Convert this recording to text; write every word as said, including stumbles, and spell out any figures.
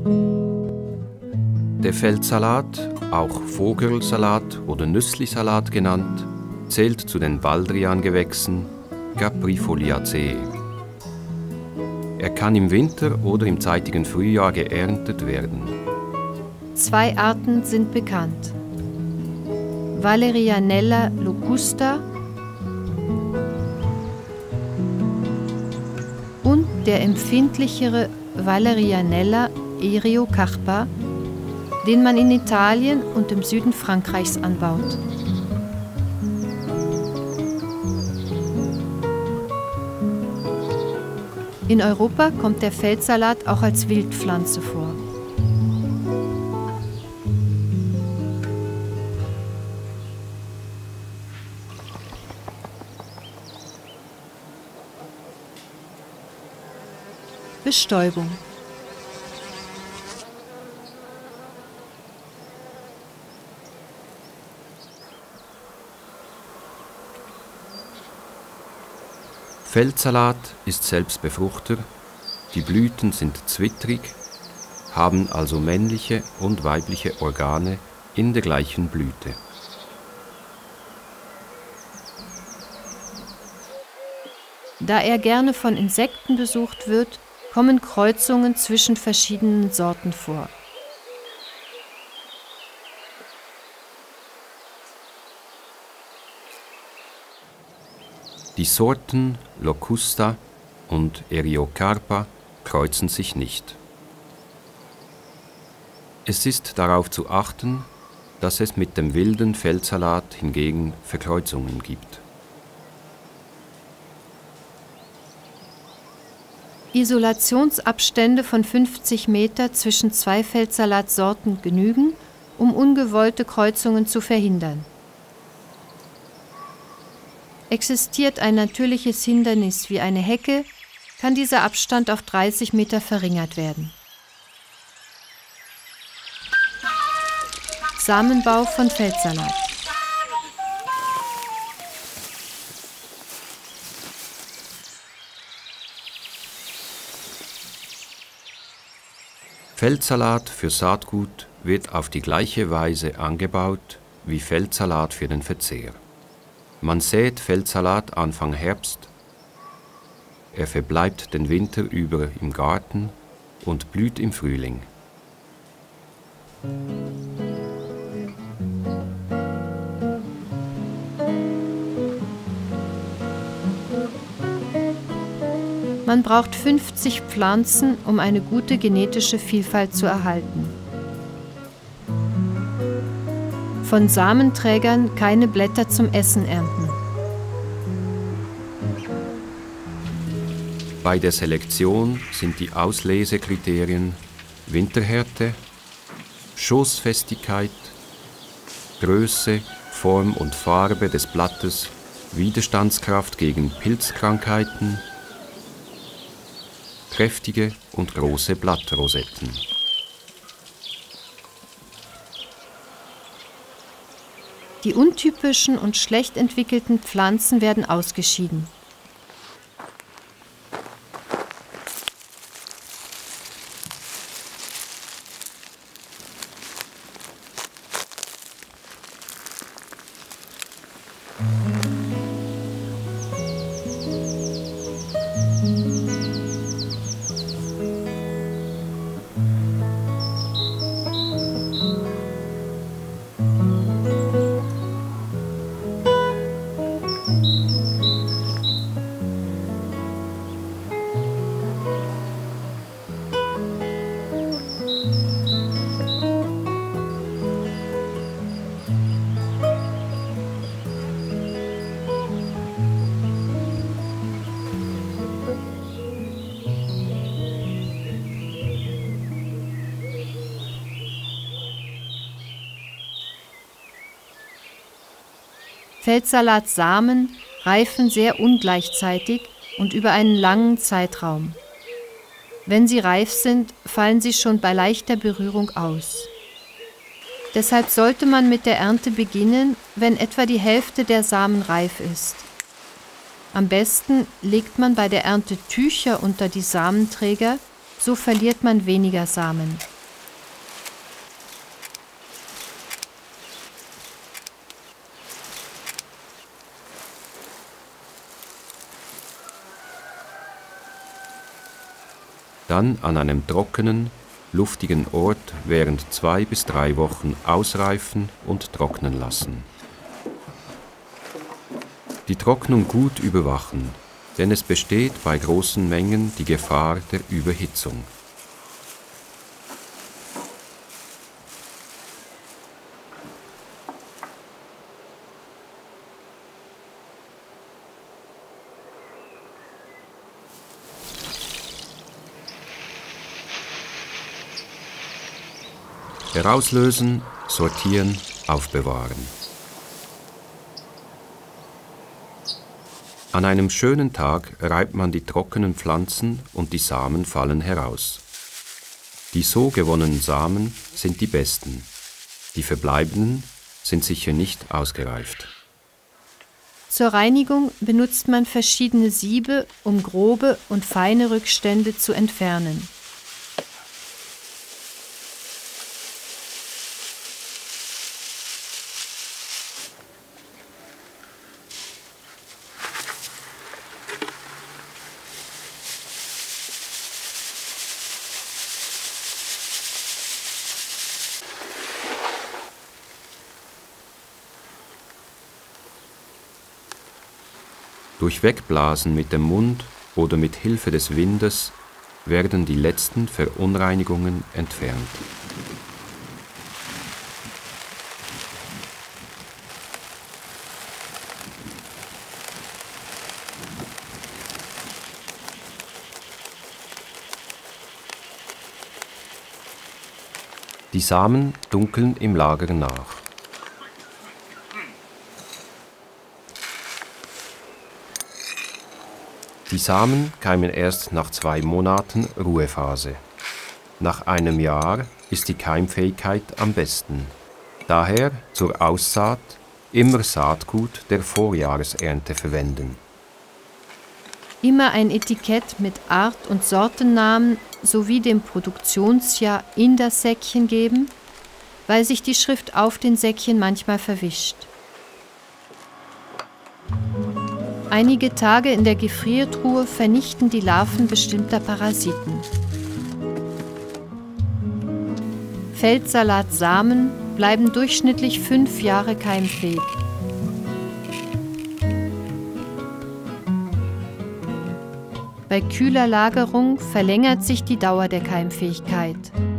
Der Feldsalat, auch Vogelsalat oder Nüsslisalat genannt, zählt zu den Baldrian-Gewächsen Caprifoliaceae. Er kann im Winter oder im zeitigen Frühjahr geerntet werden. Zwei Arten sind bekannt: Valerianella locusta und der empfindlichere Valerianella eriocarpa, den man in Italien und im Süden Frankreichs anbaut. In Europa kommt der Feldsalat auch als Wildpflanze vor. Bestäubung. Feldsalat ist Selbstbefruchter, die Blüten sind zwittrig, haben also männliche und weibliche Organe in der gleichen Blüte. Da er gerne von Insekten besucht wird, kommen Kreuzungen zwischen verschiedenen Sorten vor. Die Sorten Locusta und Eriocarpa kreuzen sich nicht. Es ist darauf zu achten, dass es mit dem wilden Feldsalat hingegen Verkreuzungen gibt. Isolationsabstände von fünfzig Meter zwischen zwei Feldsalatsorten genügen, um ungewollte Kreuzungen zu verhindern. Existiert ein natürliches Hindernis wie eine Hecke, kann dieser Abstand auf dreißig Meter verringert werden. Samenbau von Feldsalat. Feldsalat für Saatgut wird auf die gleiche Weise angebaut wie Feldsalat für den Verzehr. Man sät Feldsalat Anfang Herbst, er verbleibt den Winter über im Garten und blüht im Frühling. Man braucht fünfzig Pflanzen, um eine gute genetische Vielfalt zu erhalten. Von Samenträgern keine Blätter zum Essen ernten. Bei der Selektion sind die Auslesekriterien Winterhärte, Schoßfestigkeit, Größe, Form und Farbe des Blattes, Widerstandskraft gegen Pilzkrankheiten, kräftige und große Blattrosetten. Die untypischen und schlecht entwickelten Pflanzen werden ausgeschieden. Feldsalatsamen reifen sehr ungleichzeitig und über einen langen Zeitraum. Wenn sie reif sind, fallen sie schon bei leichter Berührung aus. Deshalb sollte man mit der Ernte beginnen, wenn etwa die Hälfte der Samen reif ist. Am besten legt man bei der Ernte Tücher unter die Samenträger, so verliert man weniger Samen. Dann an einem trockenen, luftigen Ort während zwei bis drei Wochen ausreifen und trocknen lassen. Die Trocknung gut überwachen, denn es besteht bei großen Mengen die Gefahr der Überhitzung. Herauslösen, sortieren, aufbewahren. An einem schönen Tag reibt man die trockenen Pflanzen und die Samen fallen heraus. Die so gewonnenen Samen sind die besten. Die verbleibenden sind sicher nicht ausgereift. Zur Reinigung benutzt man verschiedene Siebe, um grobe und feine Rückstände zu entfernen. Durch Wegblasen mit dem Mund oder mit Hilfe des Windes werden die letzten Verunreinigungen entfernt. Die Samen dunkeln im Lager nach. Die Samen keimen erst nach zwei Monaten Ruhephase. Nach einem Jahr ist die Keimfähigkeit am besten. Daher zur Aussaat immer Saatgut der Vorjahresernte verwenden. Immer ein Etikett mit Art- und Sortennamen sowie dem Produktionsjahr in das Säckchen geben, weil sich die Schrift auf den Säckchen manchmal verwischt. Einige Tage in der Gefriertruhe vernichten die Larven bestimmter Parasiten. Feldsalatsamen bleiben durchschnittlich fünf Jahre keimfähig. Bei kühler Lagerung verlängert sich die Dauer der Keimfähigkeit.